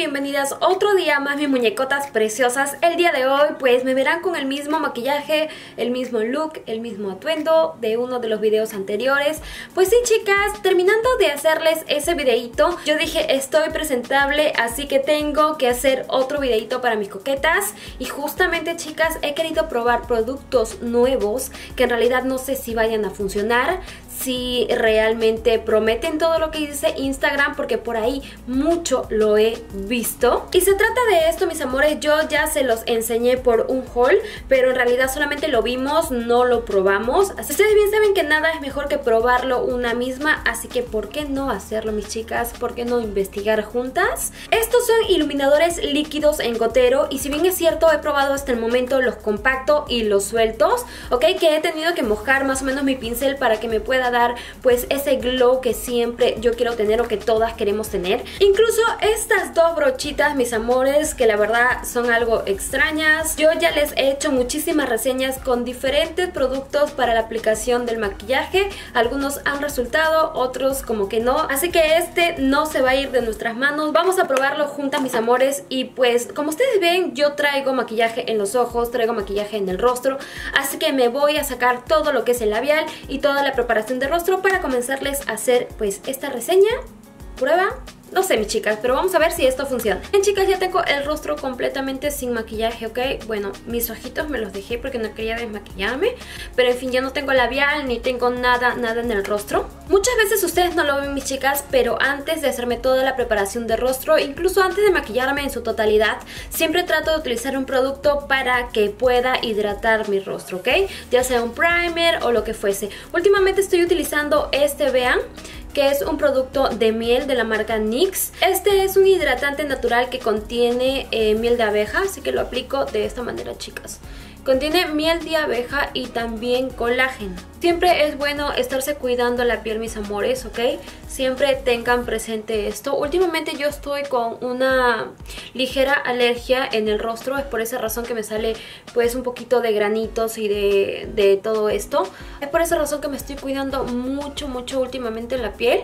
Bienvenidas otro día más, mis muñecotas preciosas. El día de hoy pues me verán con el mismo maquillaje, el mismo look, el mismo atuendo de uno de los videos anteriores. Pues sí, chicas, terminando de hacerles ese videito, yo dije estoy presentable, así que tengo que hacer otro videito para mis coquetas. Y justamente, chicas, he querido probar productos nuevos que en realidad no sé si vayan a funcionar, si realmente prometen todo lo que dice Instagram, porque por ahí mucho lo he visto. Y se trata de esto, mis amores. Yo ya se los enseñé por un haul, pero en realidad solamente lo vimos, no lo probamos. Así ustedes bien saben que nada es mejor que probarlo una misma, así que ¿por qué no hacerlo, mis chicas? ¿Por qué no investigar juntas? Estos son iluminadores líquidos en gotero, y si bien es cierto, he probado hasta el momento los compactos y los sueltos, ok, que he tenido que mojar más o menos mi pincel para que me pueda dar pues ese glow que siempre yo quiero tener, o que todas queremos tener. Incluso estas dos brochitas, mis amores, que la verdad son algo extrañas. Yo ya les he hecho muchísimas reseñas con diferentes productos para la aplicación del maquillaje. Algunos han resultado, otros como que no, así que este no se va a ir de nuestras manos. Vamos a probarlo juntas, mis amores. Y pues como ustedes ven, yo traigo maquillaje en los ojos, traigo maquillaje en el rostro, así que me voy a sacar todo lo que es el labial y toda la preparación de rostro para comenzarles a hacer pues esta reseña, prueba. No sé, mis chicas, pero vamos a ver si esto funciona. Bien, chicas, ya tengo el rostro completamente sin maquillaje, ¿ok? Bueno, mis ojitos me los dejé porque no quería desmaquillarme, pero en fin, ya no tengo labial ni tengo nada en el rostro. Muchas veces ustedes no lo ven, mis chicas, pero antes de hacerme toda la preparación de rostro, incluso antes de maquillarme en su totalidad, siempre trato de utilizar un producto para que pueda hidratar mi rostro, ¿ok? Ya sea un primer o lo que fuese. Últimamente estoy utilizando este, vean, que es un producto de miel de la marca NYX. Este es un hidratante natural que contiene miel de abeja, así que lo aplico de esta manera, chicas. Contiene miel de abeja y también colágeno. Siempre es bueno estarse cuidando la piel, mis amores, ¿ok? Siempre tengan presente esto. Últimamente yo estoy con una ligera alergia en el rostro. Es por esa razón que me sale pues un poquito de granitos y de todo esto. Es por esa razón que me estoy cuidando mucho últimamente la piel.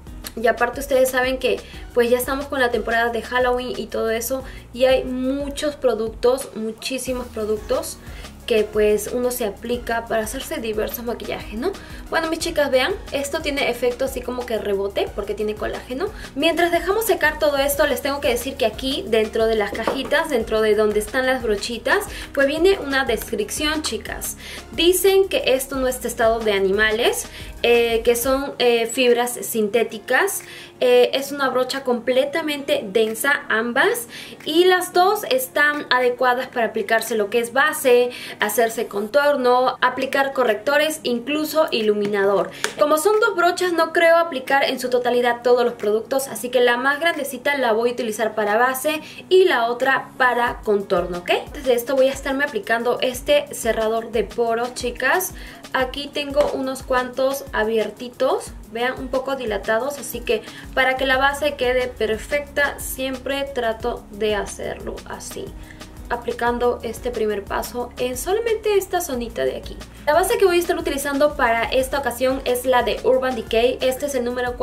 Y aparte ustedes saben que pues ya estamos con la temporada de Halloween y todo eso, y hay muchos productos, muchísimos productos que pues uno se aplica para hacerse diversos maquillajes, ¿no? Bueno, mis chicas, vean, esto tiene efecto así como que rebote porque tiene colágeno. Mientras dejamos secar todo esto, les tengo que decir que aquí dentro de las cajitas, dentro de donde están las brochitas, pues viene una descripción, chicas. Dicen que esto no es testado de animales, que son fibras sintéticas. Es una brocha completamente densa, ambas, y las dos están adecuadas para aplicarse lo que es base, hacerse contorno, aplicar correctores, incluso iluminador. Como son dos brochas, no creo aplicar en su totalidad todos los productos, así que la más grandecita la voy a utilizar para base y la otra para contorno, ¿ok? Antes de esto voy a estarme aplicando este cerrador de poros, chicas. Aquí tengo unos cuantos abiertitos, vean, un poco dilatados, así que para que la base quede perfecta siempre trato de hacerlo así, aplicando este primer paso en solamente esta zonita de aquí. La base que voy a estar utilizando para esta ocasión es la de Urban Decay. Este es el número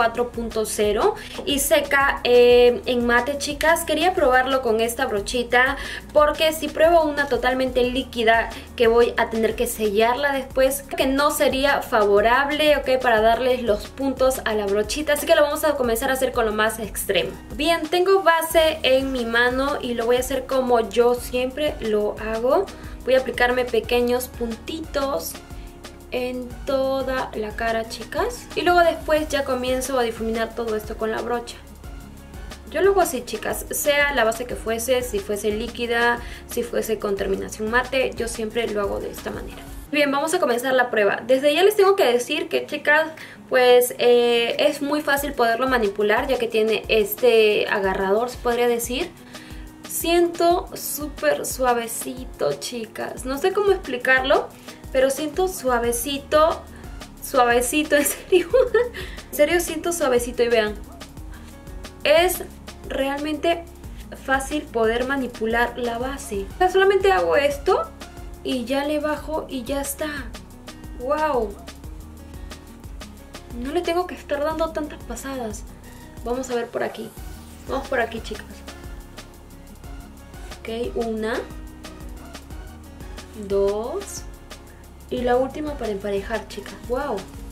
4.0 y seca en mate, chicas. Quería probarlo con esta brochita porque si pruebo una totalmente líquida que voy a tener que sellarla después, que no sería favorable, ok, para darles los puntos a la brochita. Así que lo vamos a comenzar a hacer con lo más extremo. Bien, tengo base en mi mano y lo voy a hacer como yo siempre lo hago. Voy a aplicarme pequeños puntitos en toda la cara, chicas. Y luego después ya comienzo a difuminar todo esto con la brocha. Yo lo hago así, chicas, sea la base que fuese, si fuese líquida, si fuese con terminación mate, yo siempre lo hago de esta manera. Bien, vamos a comenzar la prueba. Desde ya les tengo que decir que, chicas, pues es muy fácil poderlo manipular, ya que tiene este agarrador, se podría decir. Siento súper suavecito, chicas. No sé cómo explicarlo, pero siento suavecito, en serio. En serio siento suavecito y vean. Es realmente fácil poder manipular la base. O sea, solamente hago esto y ya le bajo y ya está. ¡Wow! No le tengo que estar dando tantas pasadas. Vamos a ver por aquí. Vamos por aquí, chicas. Ok, 1, 2 y la última para emparejar, chicas. ¡Wow!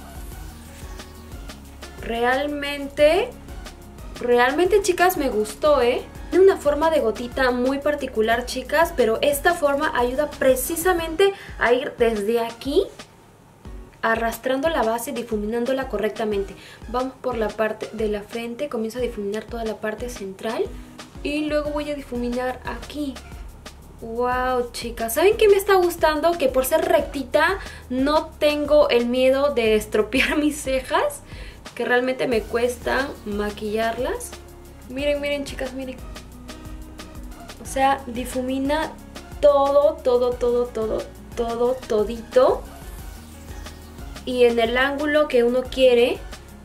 Realmente, chicas, me gustó, ¿eh? Tiene una forma de gotita muy particular, chicas, pero esta forma ayuda precisamente a ir desde aquí, arrastrando la base y difuminándola correctamente. Vamos por la parte de la frente, comienzo a difuminar toda la parte central y luego voy a difuminar aquí. Wow, chicas, ¿saben qué me está gustando? Que por ser rectita no tengo el miedo de estropear mis cejas, que realmente me cuesta maquillarlas. Miren, miren, chicas, miren. O sea, difumina todito. Y en el ángulo que uno quiere,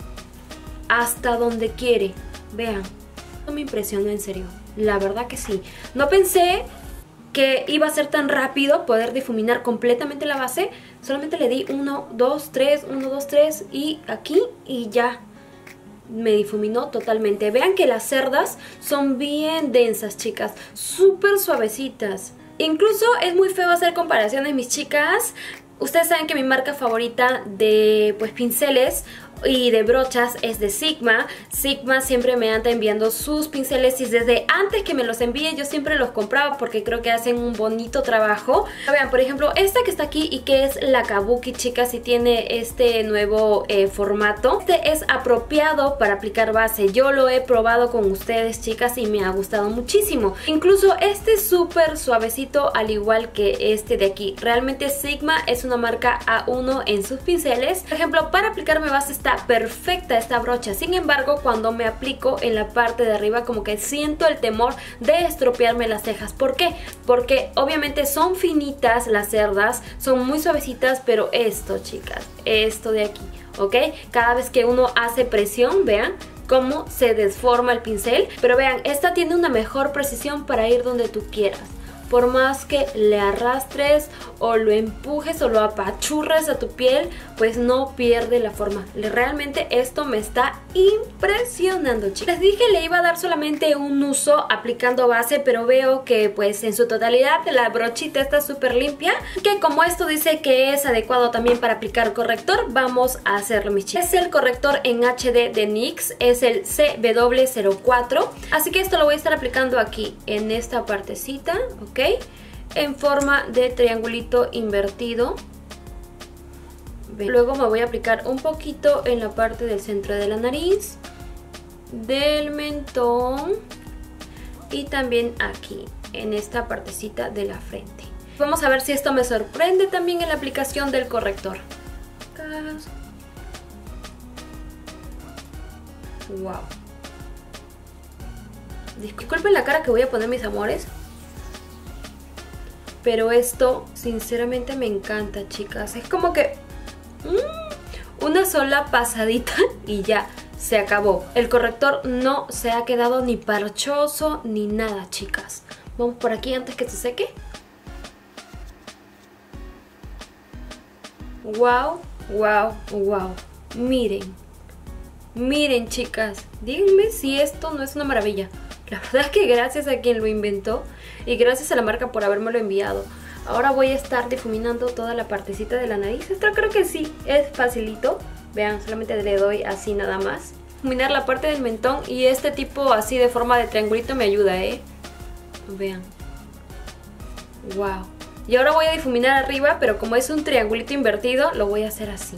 hasta donde quiere. Vean, no me impresionó, en serio. La verdad que sí. No pensé que iba a ser tan rápido poder difuminar completamente la base. Solamente le di 1, 2, 3, 1, 2, 3 y aquí y ya me difuminó totalmente. Vean que las cerdas son bien densas, chicas, súper suavecitas. Incluso es muy feo hacer comparaciones, mis chicas. Ustedes saben que mi marca favorita de pinceles y de brochas es de Sigma. Sigma siempre me anda enviando sus pinceles y desde antes que me los envíe yo siempre los compraba porque creo que hacen un bonito trabajo. Vean, por ejemplo, esta que está aquí y que es la Kabuki, chicas, y tiene este nuevo formato. Este es apropiado para aplicar base. Yo lo he probado con ustedes, chicas, y me ha gustado muchísimo. Incluso este es súper suavecito, al igual que este de aquí. Realmente Sigma es una marca A1 en sus pinceles. Por ejemplo, para aplicarme base está perfecta esta brocha. Sin embargo, cuando me aplico en la parte de arriba, como que siento el temor de estropearme las cejas. ¿Por qué? Porque obviamente son finitas las cerdas, son muy suavecitas, pero esto, chicas, esto de aquí, ¿ok? Cada vez que uno hace presión, vean cómo se desforma el pincel. Pero vean, esta tiene una mejor precisión para ir donde tú quieras. Por más que le arrastres o lo empujes o lo apachurres a tu piel, pues no pierde la forma. Realmente esto me está impresionando, chicas. Les dije le iba a dar solamente un uso aplicando base, pero veo que pues en su totalidad la brochita está súper limpia. Que como esto dice que es adecuado también para aplicar corrector, vamos a hacerlo, mis chicas. Es el corrector en HD de NYX, es el CW04. Así que esto lo voy a estar aplicando aquí en esta partecita, ¿ok? En forma de triangulito invertido. Luego me voy a aplicar un poquito en la parte del centro de la nariz, del mentón y también aquí en esta partecita de la frente. Vamos a ver si esto me sorprende también en la aplicación del corrector. Wow. Disculpen la cara que voy a poner, mis amores, pero esto sinceramente me encanta, chicas. Es como que una sola pasadita y ya se acabó. El corrector no se ha quedado ni parchoso ni nada, chicas. Vamos por aquí antes que se seque. Wow, wow, wow. Miren, miren, chicas, díganme si esto no es una maravilla. La verdad es que gracias a quien lo inventó y gracias a la marca por habérmelo enviado. Ahora voy a estar difuminando toda la partecita de la nariz. Esto creo que sí, es facilito. Vean, solamente le doy así nada más. Difuminar la parte del mentón y este tipo así de forma de triangulito me ayuda, Vean. Wow. Y ahora voy a difuminar arriba, pero como es un triangulito invertido, lo voy a hacer así.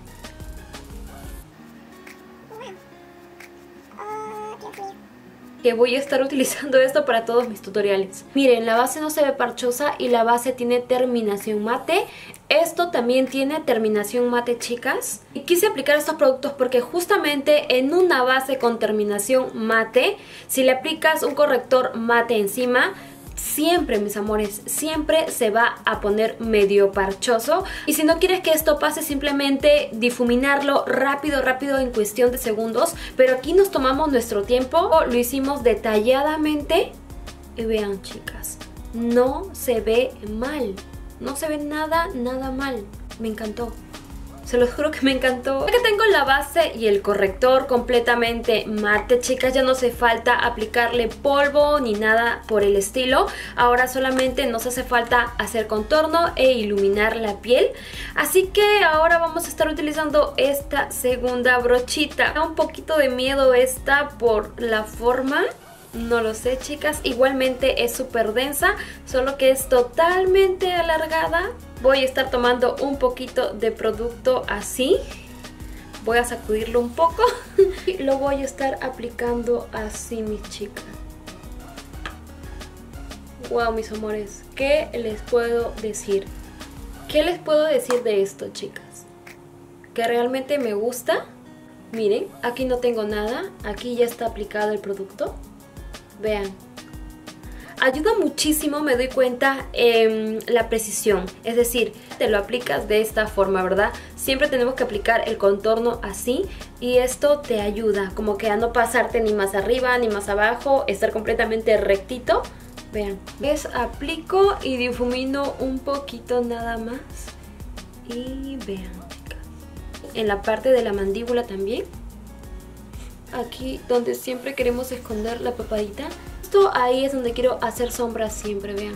Que voy a estar utilizando esto para todos mis tutoriales. Miren, la base no se ve parchosa y la base tiene terminación mate. Esto también tiene terminación mate, chicas. Y quise aplicar estos productos porque justamente en una base con terminación mate, si le aplicas un corrector mate encima, siempre, mis amores, siempre se va a poner medio parchoso. Y si no quieres que esto pase, simplemente difuminarlo rápido en cuestión de segundos. Pero aquí nos tomamos nuestro tiempo, lo hicimos detalladamente. Y vean, chicas, no se ve mal. No se ve nada mal. Me encantó. Se los juro que me encantó. Ya que tengo la base y el corrector completamente mate, chicas, ya no hace falta aplicarle polvo ni nada por el estilo. Ahora solamente nos hace falta hacer contorno e iluminar la piel. Así que ahora vamos a estar utilizando esta segunda brochita. Da un poquito de miedo esta por la forma. No lo sé, chicas, igualmente es súper densa, solo que es totalmente alargada. Voy a estar tomando un poquito de producto así. Voy a sacudirlo un poco y lo voy a estar aplicando así, mis chicas. Wow, mis amores, ¿qué les puedo decir? ¿Qué les puedo decir de esto, chicas? Que realmente me gusta. Miren, aquí no tengo nada, aquí ya está aplicado el producto. Vean, ayuda muchísimo, me doy cuenta, la precisión. Es decir, te lo aplicas de esta forma, ¿verdad? Siempre tenemos que aplicar el contorno así y esto te ayuda como que a no pasarte ni más arriba ni más abajo, estar completamente rectito. Vean, les aplico y difumino un poquito nada más. Y vean, chicas, en la parte de la mandíbula también. Aquí donde siempre queremos esconder la papadita. Esto ahí es donde quiero hacer sombras siempre, vean.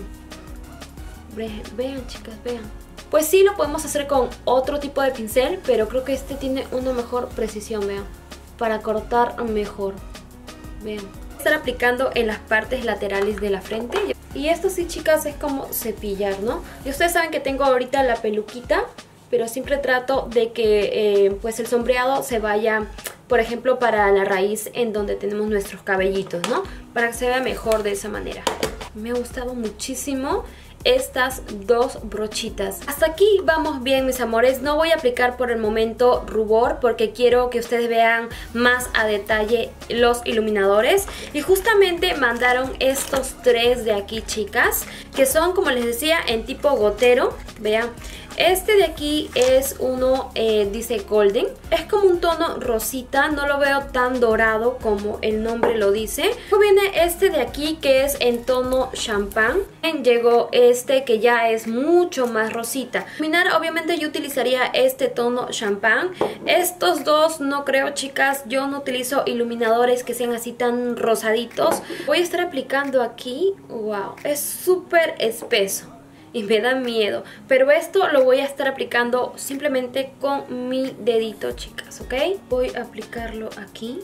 Vean, chicas, vean. Pues sí, lo podemos hacer con otro tipo de pincel, pero creo que este tiene una mejor precisión, vean. Para cortar mejor. Vean. Voy a estar aplicando en las partes laterales de la frente. Y esto sí, chicas, es como cepillar, ¿no? Y ustedes saben que tengo ahorita la peluquita, pero siempre trato de que pues el sombreado se vaya, por ejemplo, para la raíz en donde tenemos nuestros cabellitos, ¿no? Para que se vea mejor de esa manera. Me ha gustado muchísimo estas dos brochitas. Hasta aquí vamos bien, mis amores. No voy a aplicar por el momento rubor porque quiero que ustedes vean más a detalle los iluminadores. Y justamente mandaron estos tres de aquí, chicas, que son, como les decía, en tipo gotero. Vean. Este de aquí es uno, dice Golden. Es como un tono rosita, no lo veo tan dorado como el nombre lo dice. Luego viene este de aquí que es en tono champán. Llegó este que ya es mucho más rosita. Iluminar, obviamente yo utilizaría este tono champán. Estos dos no creo, chicas, yo no utilizo iluminadores que sean así tan rosaditos. Voy a estar aplicando aquí, wow, es súper espeso y me da miedo, pero esto lo voy a estar aplicando simplemente con mi dedito, chicas, ¿ok? Voy a aplicarlo aquí,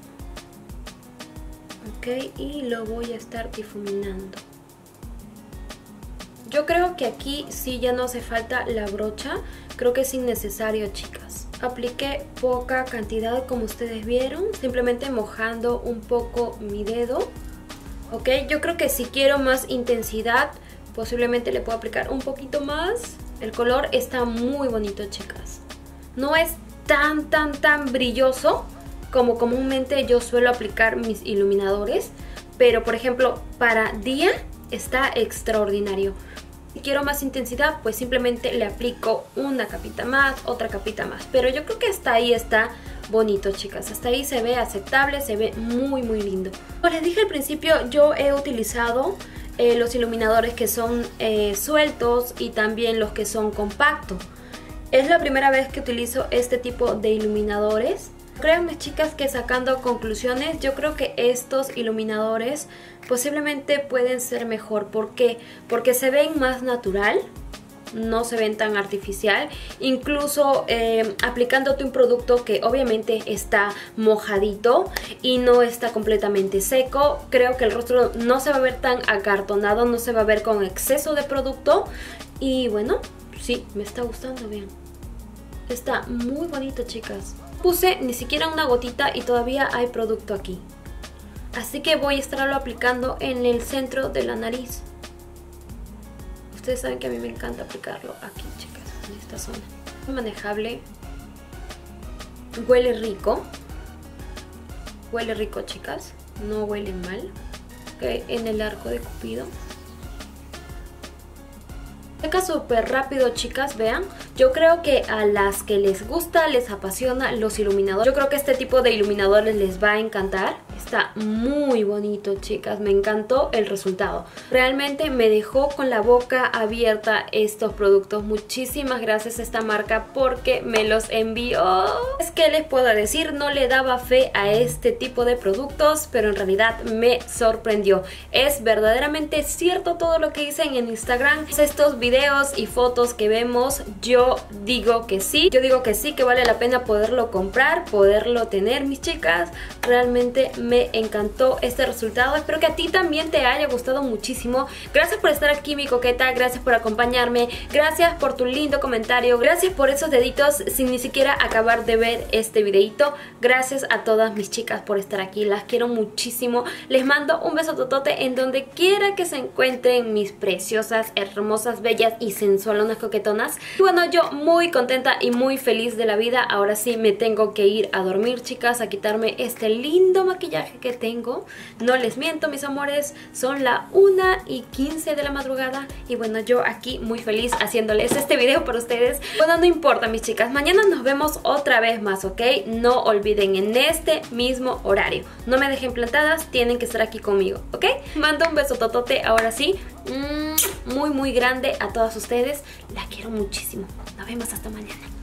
¿ok? Y lo voy a estar difuminando. Yo creo que aquí sí ya no hace falta la brocha, creo que es innecesario, chicas. Apliqué poca cantidad como ustedes vieron, simplemente mojando un poco mi dedo, ¿ok? Yo creo que si quiero más intensidad, posiblemente le puedo aplicar un poquito más. El color está muy bonito, chicas. No es tan brilloso como comúnmente yo suelo aplicar mis iluminadores, pero por ejemplo para día está extraordinario. Si quiero más intensidad, pues simplemente le aplico una capita más, otra capita más. Pero yo creo que hasta ahí está bonito, chicas. Hasta ahí se ve aceptable, se ve muy lindo. Como les dije al principio, yo he utilizado los iluminadores que son sueltos y también los que son compactos. Es la primera vez que utilizo este tipo de iluminadores. Créanme, chicas, que sacando conclusiones, yo creo que estos iluminadores posiblemente pueden ser mejor. ¿Por qué? Porque se ven más natural, no se ven tan artificial. Incluso aplicándote un producto que obviamente está mojadito y no está completamente seco, creo que el rostro no se va a ver tan acartonado, no se va a ver con exceso de producto. Y bueno, sí, me está gustando, vean. Está muy bonito, chicas. Puse ni siquiera una gotita y todavía hay producto aquí. Así que voy a estarlo aplicando en el centro de la nariz. Ustedes saben que a mí me encanta aplicarlo aquí, chicas, en esta zona. Manejable. Huele rico. Huele rico, chicas. No huele mal. Okay, en el arco de Cupido. Seca súper rápido, chicas, vean. Yo creo que a las que les gusta, les apasiona los iluminadores, yo creo que este tipo de iluminadores les va a encantar. Está muy bonito, chicas, me encantó el resultado. Realmente me dejó con la boca abierta estos productos. Muchísimas gracias a esta marca porque me los envió. Es que les puedo decir, no le daba fe a este tipo de productos, pero en realidad me sorprendió. Es verdaderamente cierto todo lo que dicen en Instagram. Estos videos y fotos que vemos, yo digo que sí. Yo digo que sí, que vale la pena poderlo comprar, poderlo tener, mis chicas. Realmente me encantó este resultado. Espero que a ti también te haya gustado muchísimo. Gracias por estar aquí, mi coqueta. Gracias por acompañarme. Gracias por tu lindo comentario. Gracias por esos deditos sin ni siquiera acabar de ver este videito. Gracias a todas mis chicas por estar aquí. Las quiero muchísimo. Les mando un beso totote en donde quiera que se encuentren mis preciosas, hermosas, bellas y sensualonas coquetonas. Y bueno, yo muy contenta y muy feliz de la vida. Ahora sí me tengo que ir a dormir, chicas, a quitarme este lindo maquillaje que tengo. No les miento, mis amores, son la 1:15 de la madrugada y bueno, yo aquí muy feliz haciéndoles este video para ustedes. Bueno, no importa, mis chicas, mañana nos vemos otra vez más, ¿ok? No olviden, en este mismo horario. No me dejen plantadas, tienen que estar aquí conmigo, ¿ok? Mando un beso totote, ahora sí, muy grande a todas ustedes. La quiero muchísimo. Nos vemos hasta mañana.